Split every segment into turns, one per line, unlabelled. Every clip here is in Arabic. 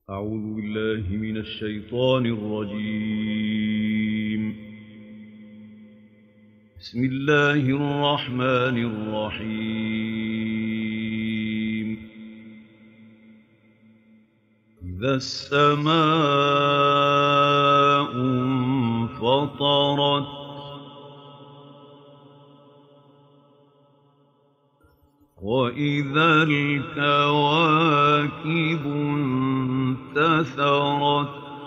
أعوذ بالله من الشيطان الرجيم. بسم الله الرحمن الرحيم. إذا السماء انفطرت وإذا الكواكب انتثرت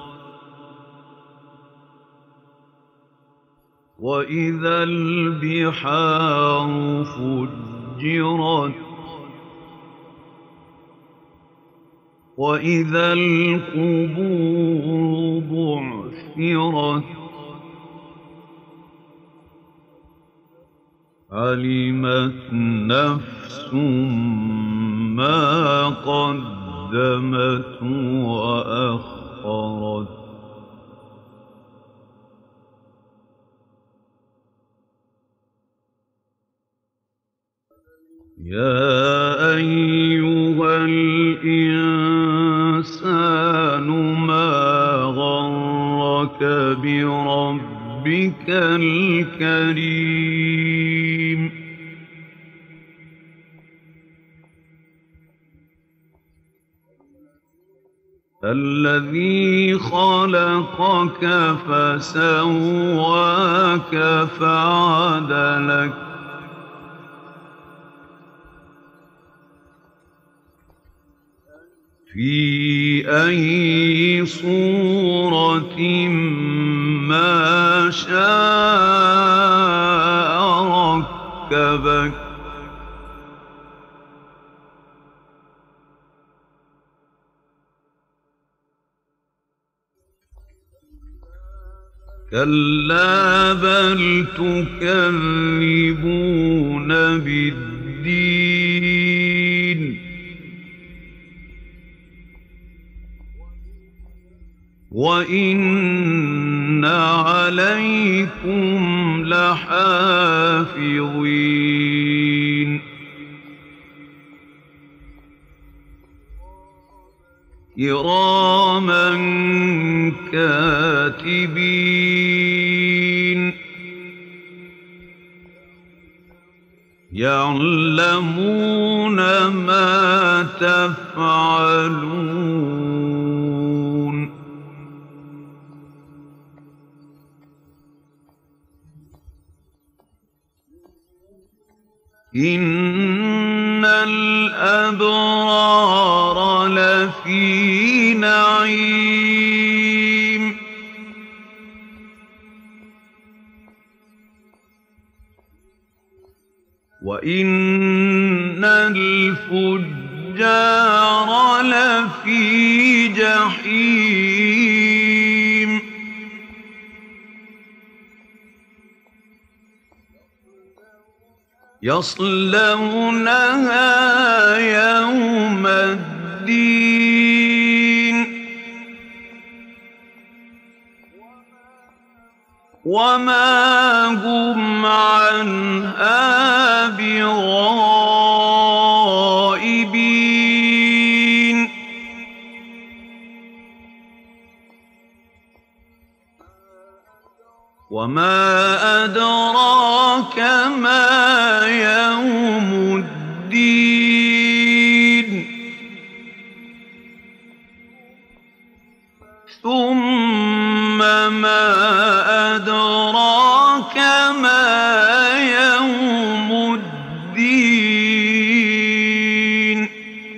وإذا البحار فجرت وإذا القبور بعثرت علمت نفس ما قدمت وأخرت يا أيها الإنسان ما غرك بربك الكريم الذي خلقك فسواك فعدلك في أي صورة ما شاء ركبك كلا بل تكذبون بالدين وإن عليكم لحافظين كراما كاتبين يعلمون ما تفعلون إن الأبرار لفي نعيم وإن الفجار لفي جحيم يصلونها يوم الدين وما هم عنها بغائبين وما أدراك ما يوم الدين ثم ما أدراك ما يوم الدين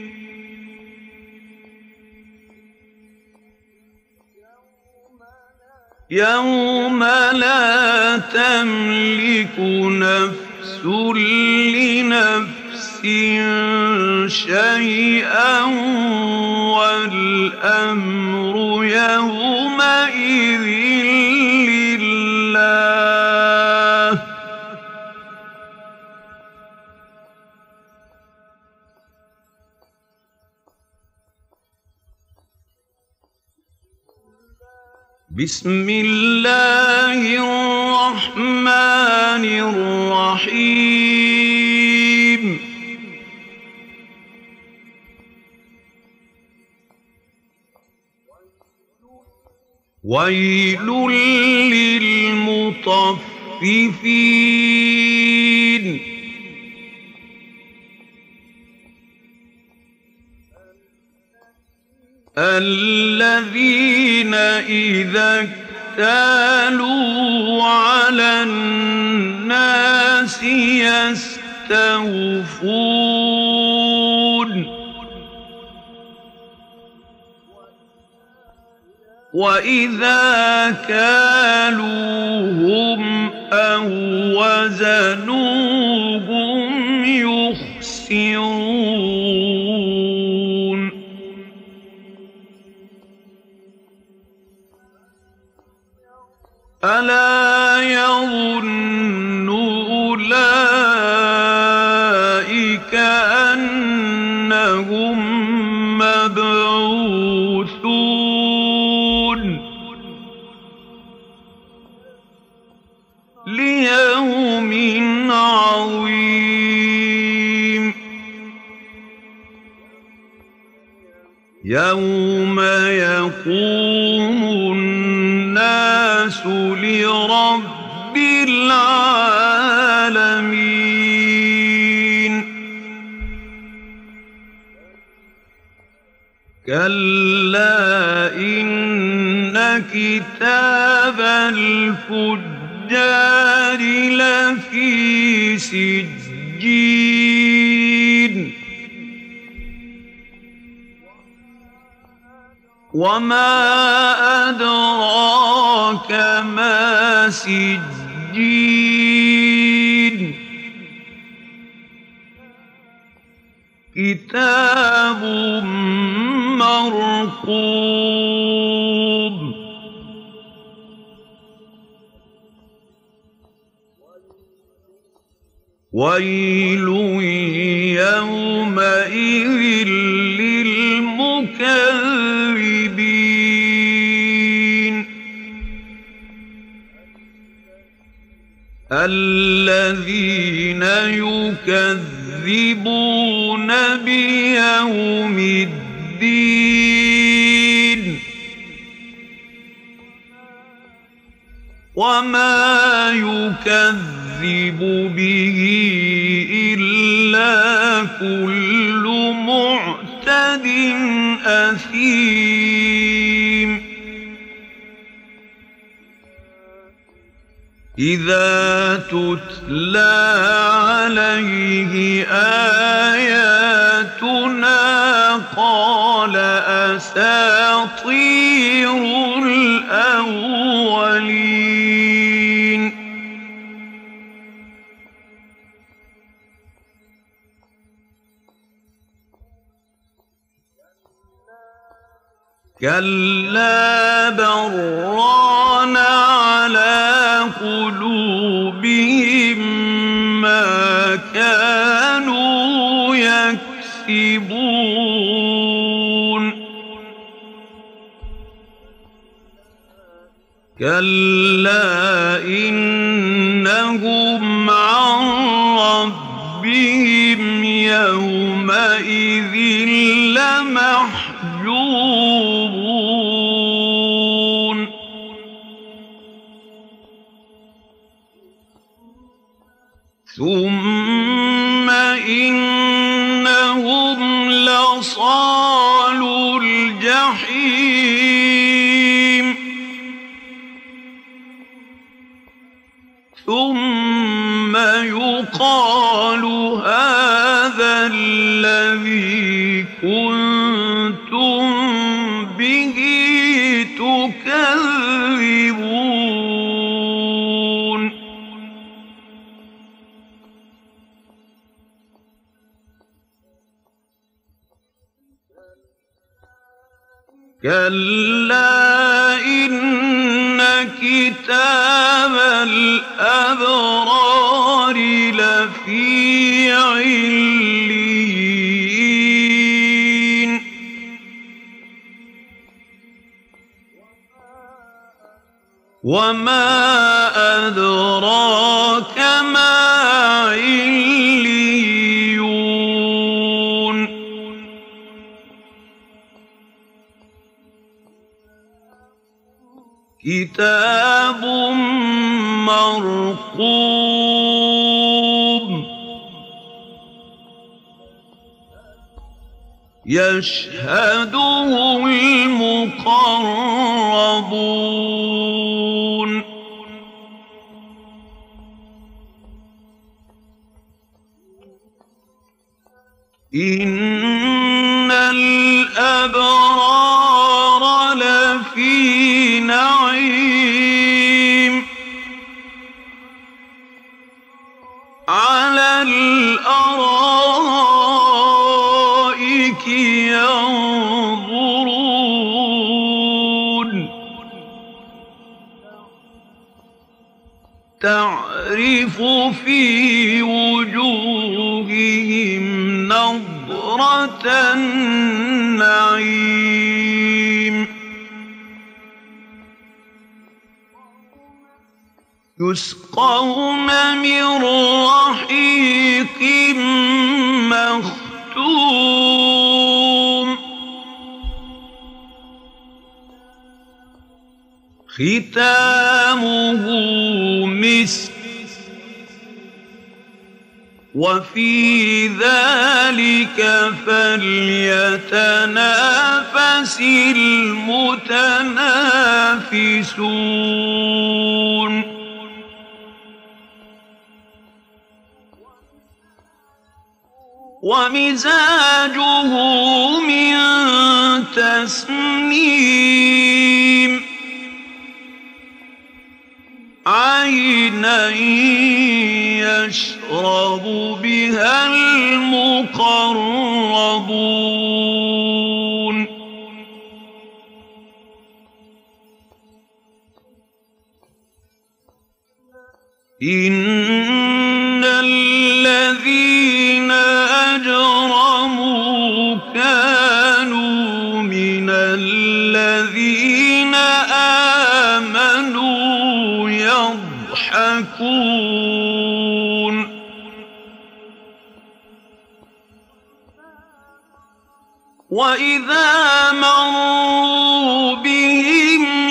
يوم لا تملك نفس لنفس شيئا والأمر يومئذ لله بسم الله الرحمن الرحيم ويل للمطففين الذين إذا اكتالوا على الناس يستوفون وإذا كالوهم أو وزنوهم يخسرون ألا يظن أولئك أنهم مبعوثون ليوم عظيم يوم يقوم الناس لرب العالمين كلا إن كتاب الفجار لفي سجين وما أدراك ما سجين كتاب مرقوم ويل يومئذ للمكذبين الذين يكذبون بيوم الدين وما يكذب به إلا كل معتد أثيم إذا تتلى عليه آياتنا قال أساطير الأولين كلا بران على قلوبهم ما كانوا يكسبون كلا إنهم عن ربهم يومئذ لمحجوبون ثم إنهم لصالو الجحيم ثم يقال هذا الذي كنتم به تكذبون كلا إن كتاب الأبرار لفي عليين وما أدراك ما عليون كتاب مرقوم يشهده المقربون إن الأبرار لفي نعيم على الأرائك ينظرون تعرف في وجوههم نضرة النعيم يسقون من رحيق مختوم ختامه مسك وفي ذلك فليتنافس المتنافسون ومزاجه من تسنيم عينا يشرب بها المقربون إن الذين أجرموا كانوا من الذين آمنوا يضحكون وإذا مروا بهم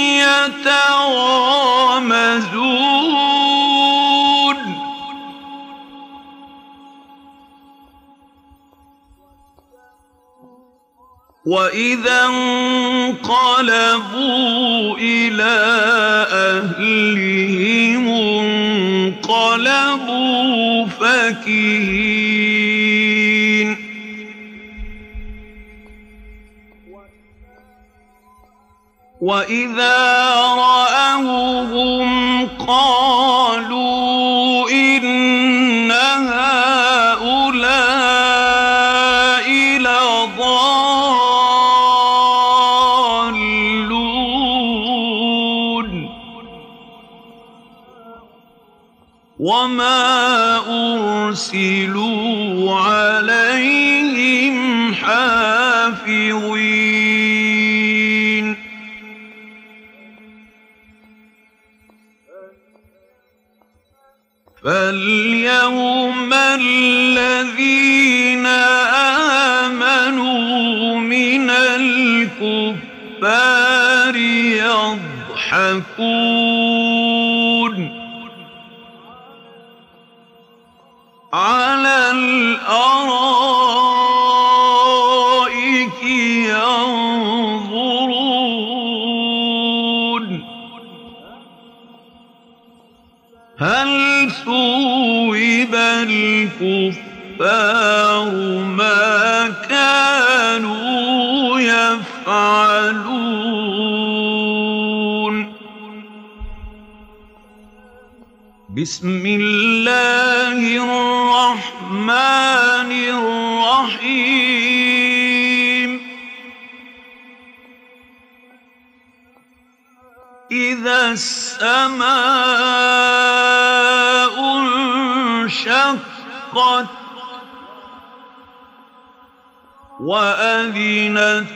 يتغامزون وإذا انقلبوا إلى أهلهم انقلبوا فكهين وإذا رأوهم قالوا إن هؤلاء لضالون وما أرسلوا عليهم حافظين فاليوم الذين آمنوا من الكفار يضحكون على الأرائك ينظرون هل ثوب الكفار ما كانوا يفعلون بسم الله الرحمن الرحيم إذا السماء انشقت وأذنت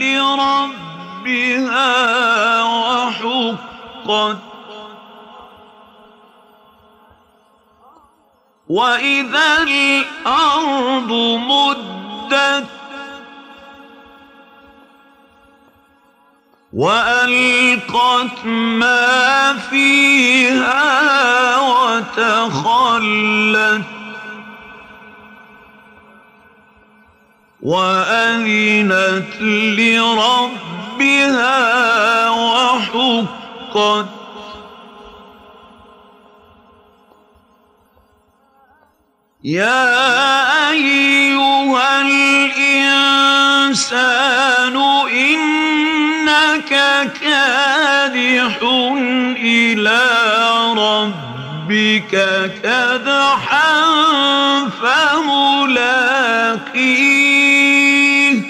لربها وحقت وإذا الأرض مدت وألقت ما فيها وتخلت وأذنت لربها وحقت يا أيها الإنسان إنك كادح إلى ربك كدحا فملاقيه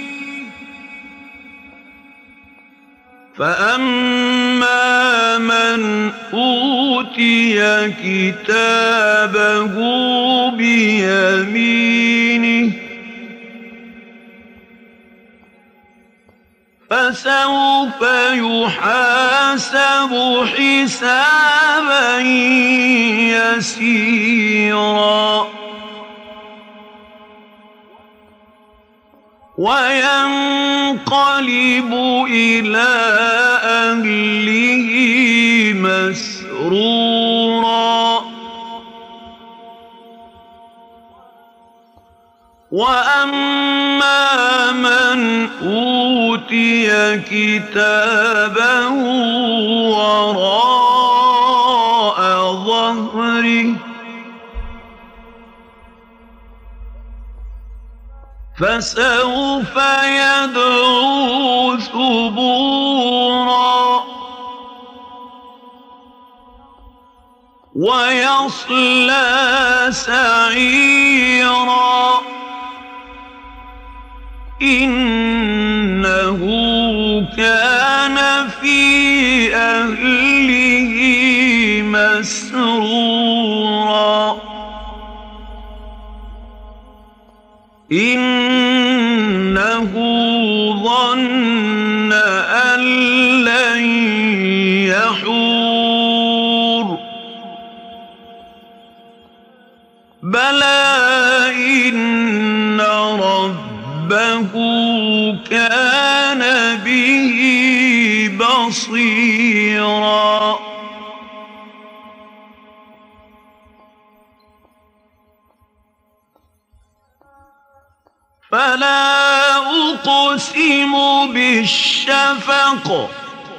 فأما من أوتي كتابه بيمينه فسوف يحاسب حسابا يسيرا وينقلب إلى أهله مسرورا وأما من أوتي كتابه وراء ظهره فسوف يدعو ثبورا ويصلى سعيرا إنه كان في أهله مسرورا إنه ظن أن لن يحور بلى إن ربه كان به بصيرا فلا أقسم بالشفق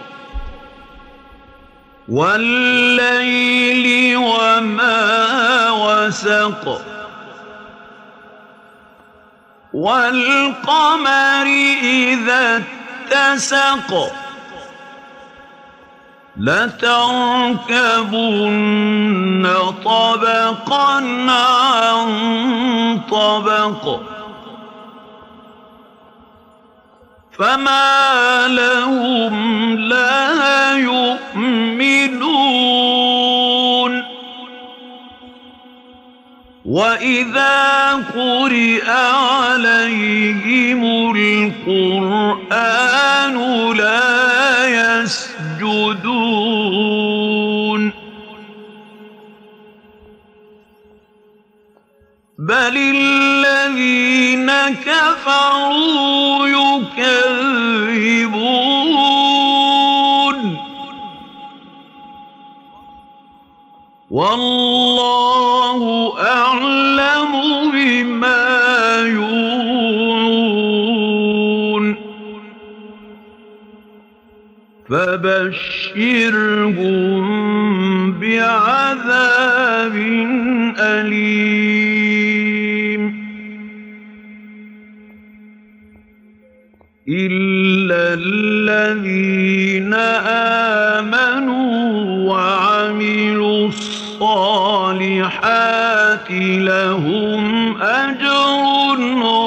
والليل وما وسق والقمر إذا اتسق لتركبن طبقا عن طبق فما لهم لا يؤمنون وإذا قرئ عليهم القرآن لا يسجدون بل الذين كفروا يكذبون والله أعلم بما يوعون فبشرهم بعذاب أليم إلا الذين آمنوا وعملوا الصالحات لهم أجر